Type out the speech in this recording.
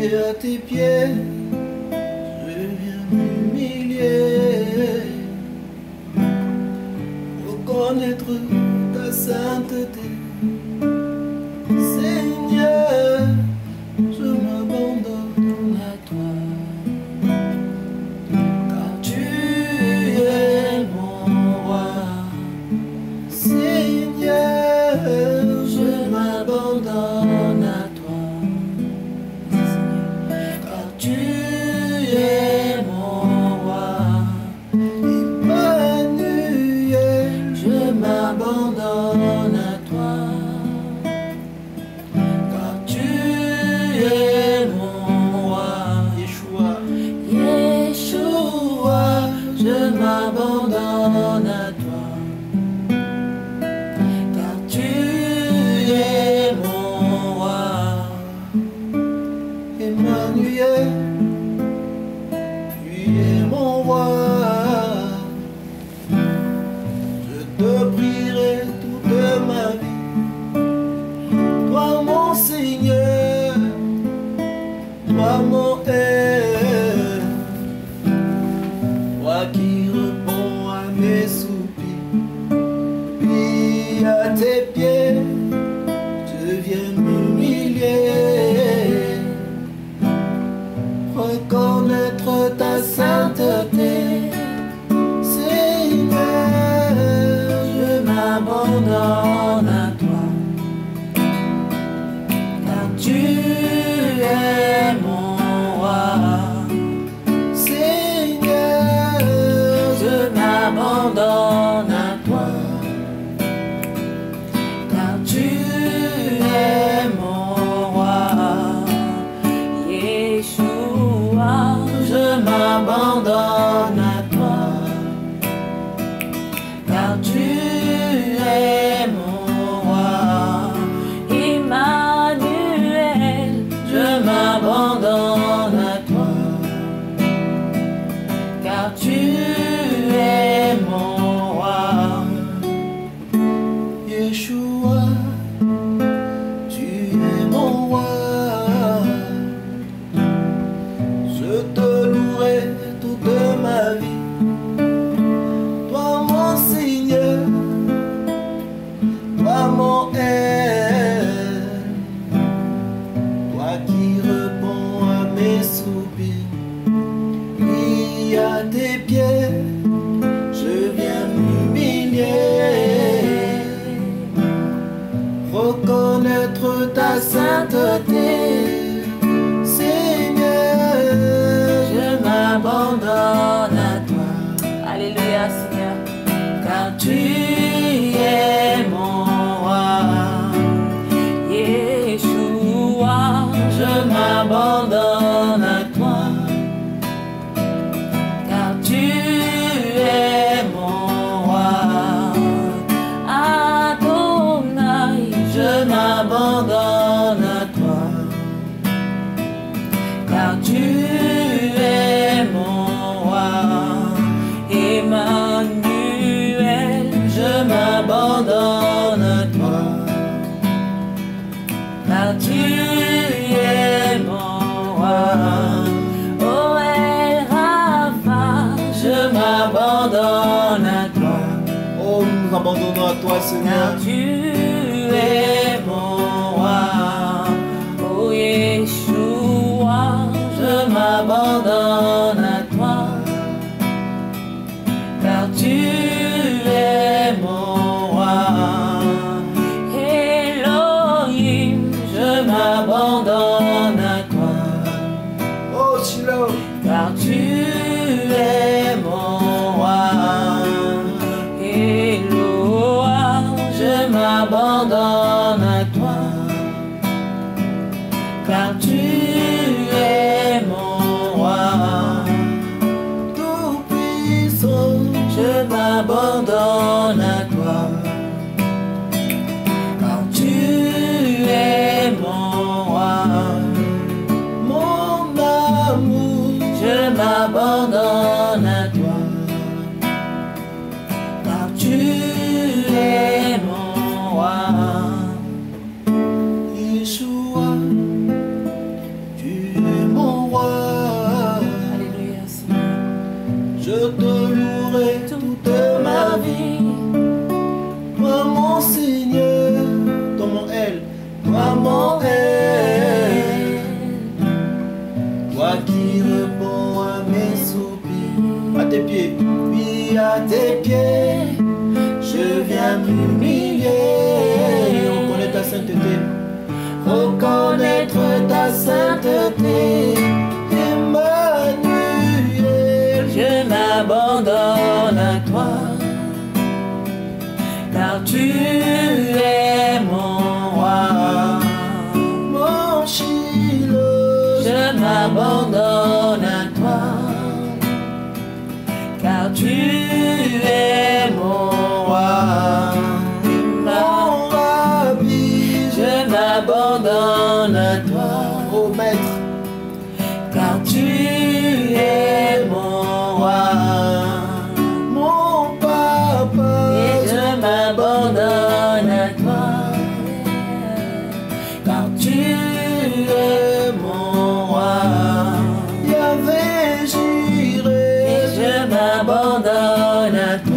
à tes pieds, je viens m'humilier, reconnaître ta sainteté. Seigneur, je m'abandonne à toi, car tu es mon roi. Seigneur, je m'abandonne à toi, car tu es mon roi. Emmanuel, je m'abandonne à toi, car tu es mon roi. Yeshua, Yeshua, je m'abandonne à toi, car tu es mon roi. Emmanuel, tu es mon roi. Je te prierai toute ma vie, toi mon Seigneur, toi mon aide, toi qui réponds à mes soupirs. Puis à tes pieds, je viens m'humilier, reconnaître ta sainteté. Seigneur, je m'abandonne à toi, car tu es mon roi. Seigneur, je m'abandonne à toi, car tu es mon roi. Yeshua, je m'abandonne à toi, car tu es mon roi. Emmanuel, je m'abandonne à toi, car tu es mon roi. Yeshua, tu es mon roi. Je te louerai toute ma vie, toi mon Seigneur, toi mon aide, toi qui réponds à mes soupirs. Puis à tes pieds, je viens m'humilier, reconnaître ta sainteté. Seigneur, je m'abandonne à toi. Alléluia Seigneur, car tu es mon roi. Yeshua, je m'abandonne à toi, car tu es mon roi. Adonai, je m'abandonne à toi, car tu es mon roi. Emmanuel, je m'abandonne à toi, car tu es mon roi. Oh El Rapha, je m'abandonne à toi. Oh, nous nous abandonnons à toi, Seigneur, car tu es mon roi. Oh Yeshua, je m'abandonne à toi, car tu es mon roi. Elohim, je m'abandonne à toi, oh Shiloh, car tu es mon roi. Eloah, je m'abandonne à toi, car tu es mon roi. Tout-puissant, je m'abandonne à toi, car tu es mon roi. Mon amour, je m'abandonne à toi, car tu es mon roi. Yeshua, tu es servirai toute ma vie. Toi mon Seigneur, toi mon L, toi mon L, toi qui réponds à mes soupirs. À tes pieds, oui à tes pieds, je viens m'humilier. Reconnaître ta sainteté, reconnaître ta sainteté. Emmanuel, Je m'abandonne à toi, car tu es mon roi. mon Shiloh, Je m'abandonne à toi, car tu es mon roi. mon Rabbi, Je m'abandonne à toi, ô Maître, car tu es mon roi. mon Papa, Et je m'abandonne à toi, car tu es mon roi. Yahvé, Et j'irai je m'abandonne à toi,